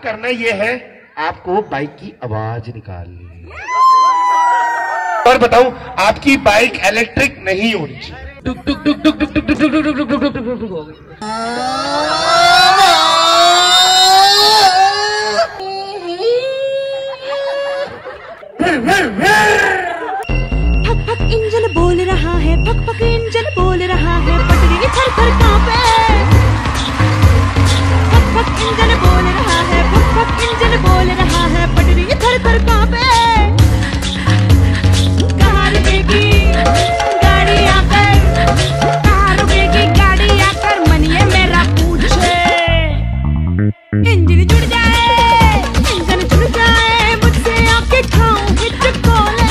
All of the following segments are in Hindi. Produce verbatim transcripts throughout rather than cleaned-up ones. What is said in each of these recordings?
करना ये है, आपको बाइक की आवाज निकालनी है। और बताऊं, आपकी बाइक इलेक्ट्रिक नहीं होनी चाहिए। टुक टुक टुक टुक टुक टुक टुक टुक टुक टुक टुक टुक टुक हो गई। फक फक इंजन बोल रहा है, फक फक इंजन बोल रहा है, पटरी थर थर कांपे। फक फक इंजन बोल रहा है, फक फक इंजन बोल रहा है, पटरी थर थर कांपे। कहाँ रुकेगी गाड़ी आकर, कहाँ रुकेगी गाड़ी आकर, मन ये मेरा पूछे। इंजन जुड़ जाए, इंजन जुड़ जाए, मुझसे आके खाऊं हिचकोले।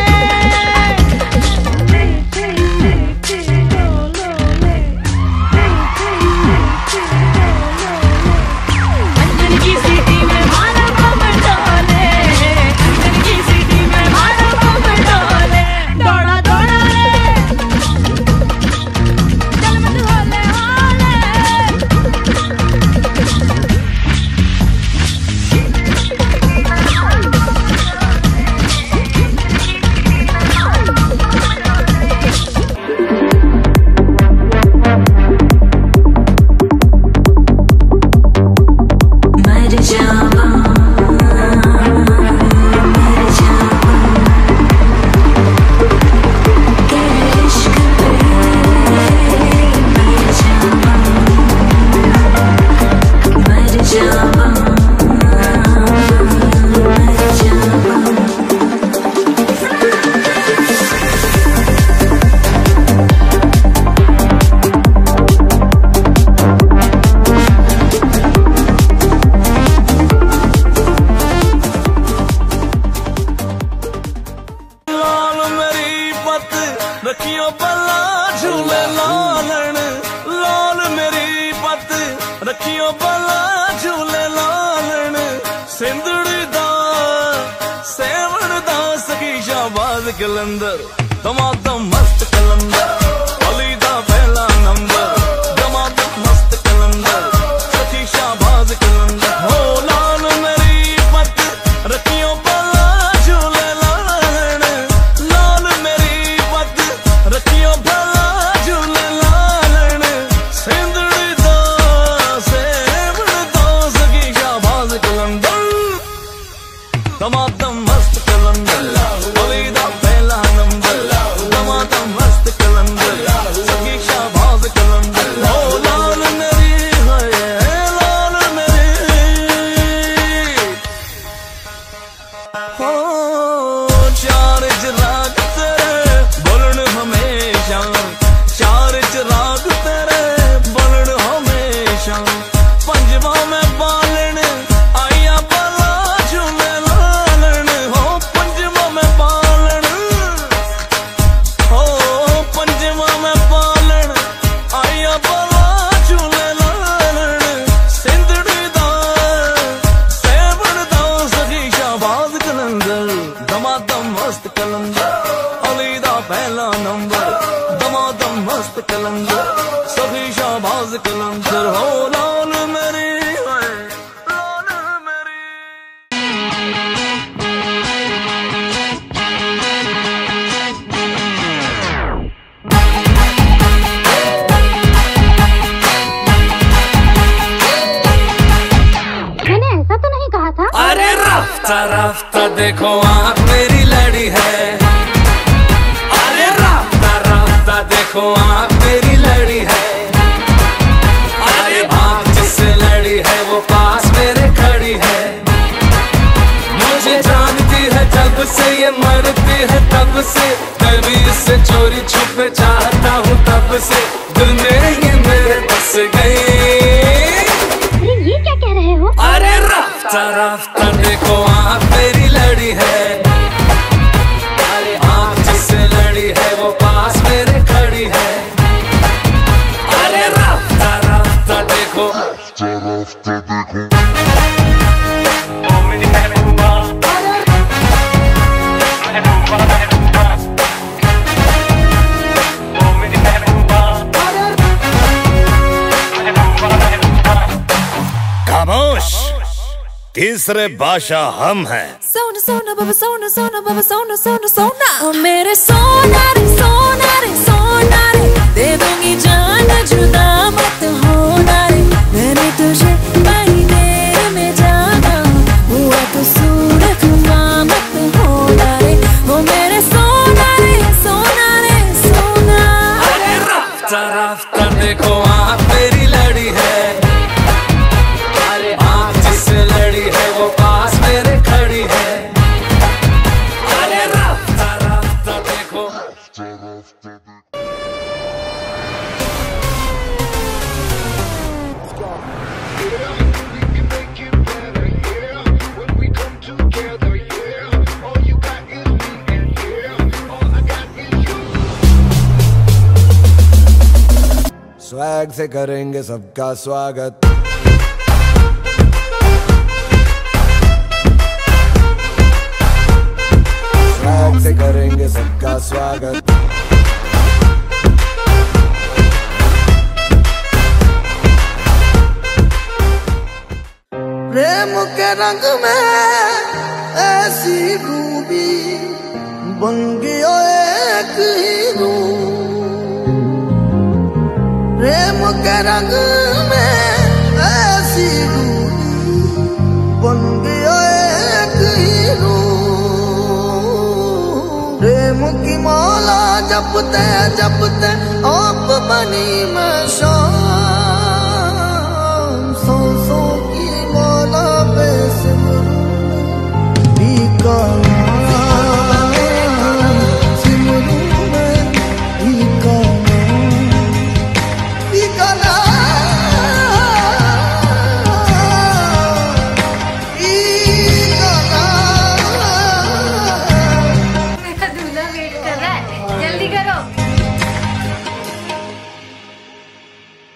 रखियो बल्ला झूले लालन, लाल मेरी पत रखियो बल्ला झूले लालन। सिंधड़ी दा सेवण दा सखी शाहबाज कलंदर, दमादम मस्त कलंदर, अली दा पहला नंबर, दमादम मस्त कलंदर, सखी शाहबाज कलंदर। हो लाल मेरी पत रखियो बल्ला झूले लालन, लाल मेरी पत रखियो भला झूले लालन। सिंधड़ी दा सेवण दा सखी शाहबाज कलंदर, दमादम मस्त कलंदर, अली दा पहला नंबर, दमादम मस्त कलंदर, सखी शाहबाज कलंदर। हो लाल मेरी है लाल मेरी, हो चार चिराग तेरे बोलन हमेशा, चार चिराग तेरे बोलन हमेशा। पंजवा में बालन आया बला झूले लालन, हो पंजवा में बालन, हो पंजवा में बालन आया बला झूले लालन। सिंधड़ी दा सेवण दा सखी शाहबाज कलंदर, दमादम मस्त कलंदर, अली दा पहला नंबर, दमादम मस्त कलंदर, सखी शाहबाज कलंदर। हो लाल मेरी है लाल मेरी। मैंने ऐसा तो नहीं कहा था। अरे रफ्ता रफ्ता देखो आँख मेरी लड़ी है, अरे रफ्ता रफ्ता देखो आँख मेरी लड़ी है। अरे आँख जिससे लड़ी है वो पास मेरे खड़ी है, मुझे जानती है जब से ये मरती है तब से, मैं भी इससे चोरी छुपे चाहता हूँ तब से, दिल में ये मेरे बस गई। अरे ये क्या कह रहे हो? अरे रफ्ता रफ्ता देखो आँख मेरी लड़ी है, अरे आँख जिससे लड़ी है वो पास मेरे खड़ी है। अरे रफ्ता रफ्ता देखो, रफ्ता रफ्ता देखो, ओ मेरी महबूबा, महबूबा महबूबा, ओ मेरी महबूबा, महबूबा महबूबा। खामोश, तीसरे बादशाह हम हैं। सोना सोना बाबा सोना सोना बाबा सोना सोना सोना ओ मेरे सोना रे सोना रे सोना रे दे दूंगी जान जुदा मत होना रे मैंने तुझे महीने में जाना हुआ तो सूरत मत होना रे ओ मेरे सोना रे सोना रे सोना। अरे राफ्ता राफ्ता देखो आप मेरी लड़ी है, अरे आप जिससे लड़ी है वो पास मेरे खड़ी है। अरे राफ्ता राफ्ता देखो स्वैग से करेंगे सबका स्वागत। स्वैग से करेंगे सबका स्वागत। प्रेम के रंग में ऐसी डूबी बन गया एक हीरो। प्रेम के रंग में ऐसी डूबी बन गया एक हीरो। प्रेम की माला जपते जपते आप बनी मैं शाम। सांसों की माला पे सिमरू का सिमरू में ही का जल्दी करो।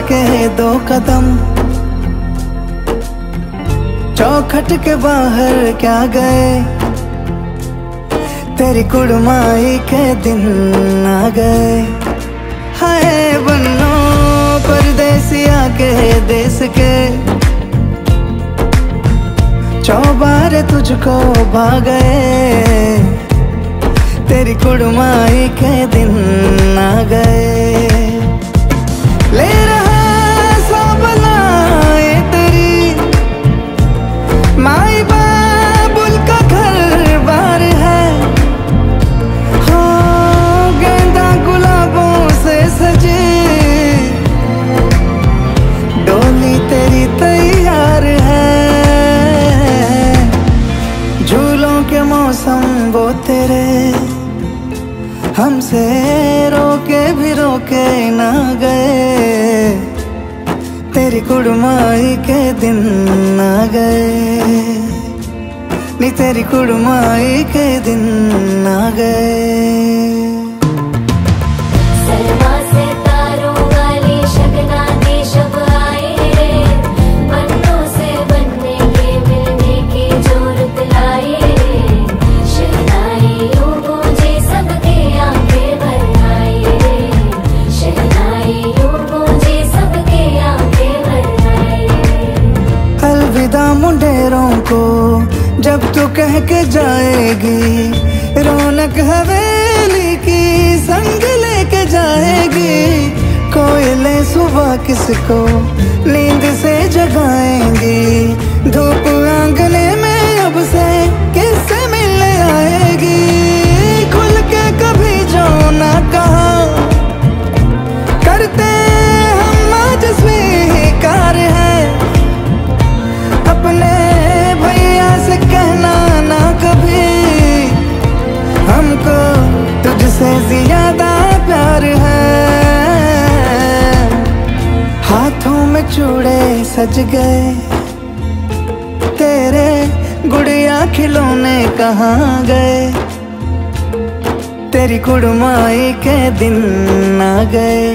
के दो कदम, चौखट के बाहर क्या गए, तेरी कुड़माई के दिन आ गए। हाय बन्नो परदेसिया के देश के, चौबारे तुझको भा गए, तेरी कुड़माई के दिन आ गए। ले रहा सब लाए तेरी माई बाबुल का घर बार है, हो गेंदा गुलाबों से सजे, डोली तेरी तैयार है। झूलों के मौसम वो तेरे, हमसे रोके भी रोके ना गए, तेरी कुड़माई के दिन आ गए, नी तेरी कुड़माई के दिन आ गए। मुंडेरों को जब तू कह के जाएगी, रौनक हवेली की संग लेके जाएगी। कोयले सुबह किसको नींद से जगाएंगी, धूप आंगने में अब से किससे मिलने आएगी। खुल के कभी जो ना कहा करते हम आज स्वीकार है, अपने भैया से कहना ना कभी, हमको तुझसे ज्यादा प्यार है। हाथों में चूड़े सज गए, तेरे गुड़िया खिलौने कहाँ गए, तेरी कुड़माई के दिन आ गए।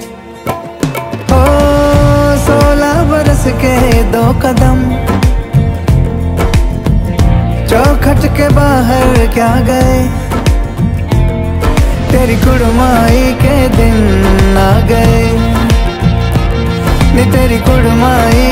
ओ सोलह बरस के दो कदम, चौखट के बाहर क्या गए, तेरी कुड़माई के दिन आ गए, नी तेरी कुड़माई